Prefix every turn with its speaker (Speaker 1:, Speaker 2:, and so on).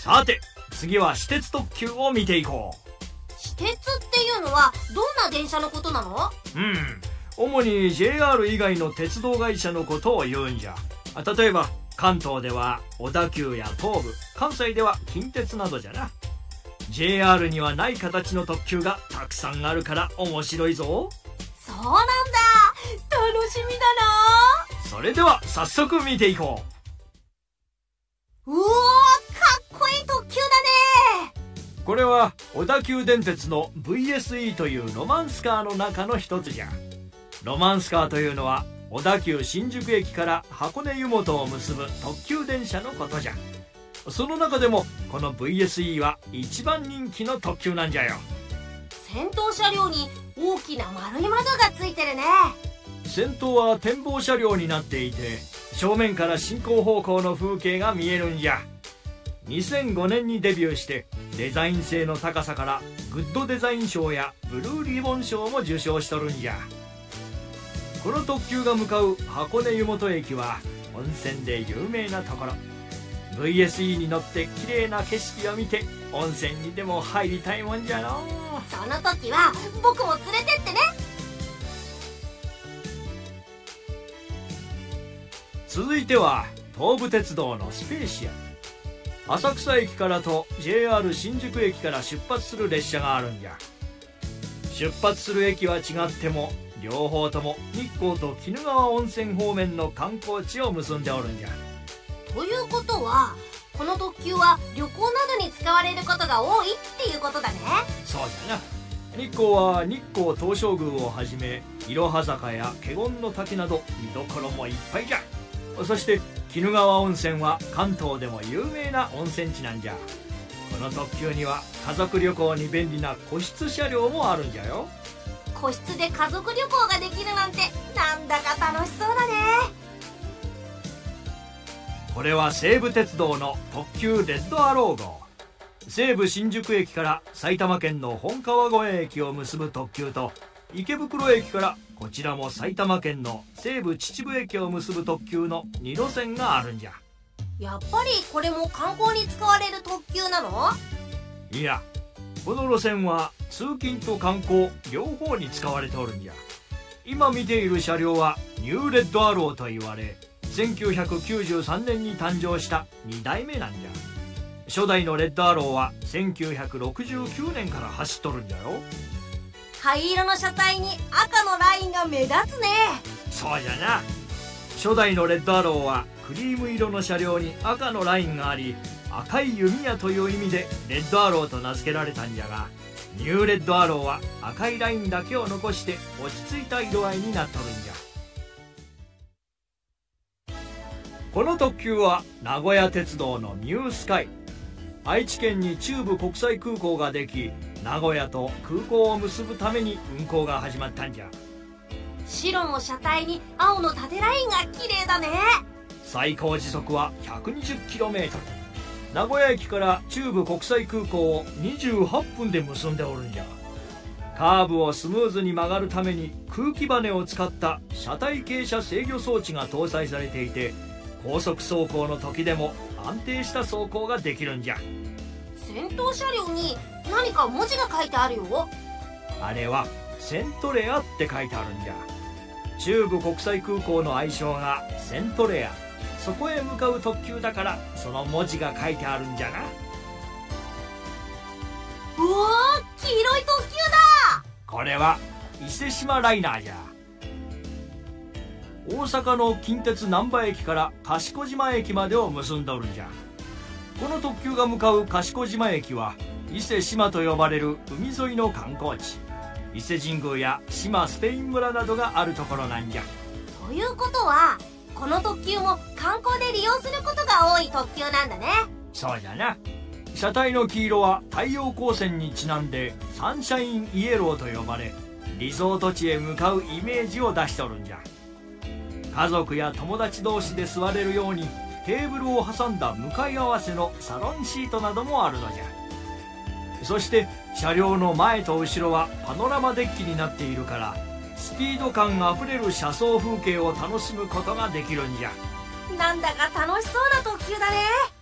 Speaker 1: さて次は私鉄特急を見ていこ
Speaker 2: 私鉄っていうのはどんな電車のことなの？
Speaker 1: 主に JR 以外の鉄道会社のことを言うんじゃ。例えば関東では小田急や東武、関西では近鉄などじゃな。 JR にはない形の特急がたくさんあるから面白いぞ。
Speaker 2: そうなんだ、楽しみだな。
Speaker 1: それでは早速見ていこ
Speaker 2: うおー、かっこいい特急だね。
Speaker 1: う。これは小田急電鉄の VSE というロマンスカーの中の一つじゃ。ロマンスカーというのは小田急新宿駅から箱根湯本を結ぶ特急電車のことじゃ。その中でもこの VSE は一番人気の特急なんじゃよ。
Speaker 2: 先頭車両に大きな丸い窓がついてるね。
Speaker 1: 先頭は展望車両になっていて、正面から進行方向の風景が見えるんじゃ。2005年にデビューしてデザイン性の高さからグッドデザイン賞やブルーリボン賞も受賞しとるんじゃ。この特急が向かう箱根湯本駅は温泉で有名なところ。 VSE に乗って綺麗な景色を見て温泉にでも入りたいもんじゃの。
Speaker 2: その時は僕も連れてってね。
Speaker 1: 続いては東武鉄道のスペーシアル。浅草駅からと JR 新宿駅から出発する列車があるんじゃ。出発する駅は違っても両方とも日光と鬼怒川温泉方面の観光地を結んでおるんじゃ。
Speaker 2: ということはこの特急は旅行などに使われることが多いっていうことだね。
Speaker 1: そうじゃな。日光は日光東照宮をはじめいろは坂や華厳の滝など見どころもいっぱいじゃ。そして鬼怒川温泉は関東でも有名な温泉地なんじゃ。この特急には家族旅行に便利な個室車両もあるんじゃよ。
Speaker 2: 個室で家族旅行ができるなんてなんだか楽しそうだね。
Speaker 1: これは西武鉄道の特急レッドアロー号。西武新宿駅から埼玉県の本川越駅を結ぶ特急と、池袋駅からこちらも埼玉県の西武秩父駅を結ぶ特急の2路線があるんじゃ。
Speaker 2: やっぱりこれも観光に使われる特急なの？
Speaker 1: いや、この路線は通勤と観光両方に使われておるんじゃ。今見ている車両はニューレッドアローと言われ、1993年に誕生した2代目なんじゃ。初代のレッドアローは1969年から走っとるんじゃよ。
Speaker 2: 灰色の車体に赤のラインが目立つね。
Speaker 1: そうじゃな。初代のレッドアローはクリーム色の車両に赤のラインがあり、赤い弓矢という意味でレッドアローと名付けられたんじゃが、ニューレッドアローは赤いラインだけを残して落ち着いた色合いになっとるんじゃ。この特急は名古屋鉄道のニュースカイ。愛知県に中部国際空港ができ、名古屋と空港を結ぶために運行が始まったんじゃ。
Speaker 2: 白の車体に青の縦ラインが綺麗だね。
Speaker 1: 最高時速は 120km。 名古屋駅から中部国際空港を28分で結んでおるんじゃ。カーブをスムーズに曲がるために空気バネを使った車体傾斜制御装置が搭載されていて、高速走行の時でも安定した走行ができるんじゃ。
Speaker 2: 先頭車両に何か文字が書いてあるよ。
Speaker 1: あれはセントレアって書いてあるんじゃ。中部国際空港の愛称がセントレア。そこへ向かう特急だからその文字が書いてあるんじゃな。
Speaker 2: うわー、黄色い特急だ。
Speaker 1: これは伊勢志摩ライナーじゃ。大阪の近鉄難波駅から賢島駅までを結んどるんじゃ。この特急が向かう賢島駅は伊勢志摩と呼ばれる海沿いの観光地、伊勢神宮や志摩スペイン村などがあるところなんじゃ。
Speaker 2: ということはこの特急も観光で利用することが多い特急なんだね。
Speaker 1: そうじゃな。車体の黄色は太陽光線にちなんでサンシャインイエローと呼ばれ、リゾート地へ向かうイメージを出しとるんじゃ。家族や友達同士で座れるようにテーブルを挟んだ向かい合わせのサロンシートなどもあるのじゃ。そして車両の前と後ろはパノラマデッキになっているから、スピード感あふれる車窓風景を楽しむことができるんじゃ。
Speaker 2: なんだか楽しそうな特急だね。